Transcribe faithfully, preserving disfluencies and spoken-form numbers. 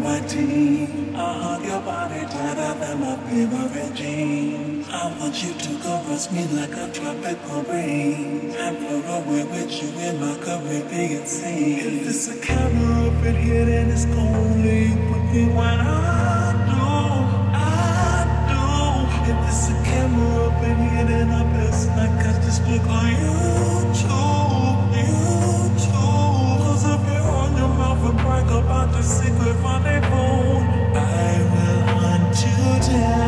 my team. I'll hug your body tighter than my favorite jeans. I want you to caress me like a tropical breeze and float away with you in my Caribbean sea. If it's a camera up in here, then it's only with me when I do, I do. If it's a camera up in here, then I best not catch this look on YouTube, YouTube. Close up your on your mouth and brag about the secret rendezvous. I will hunt you down.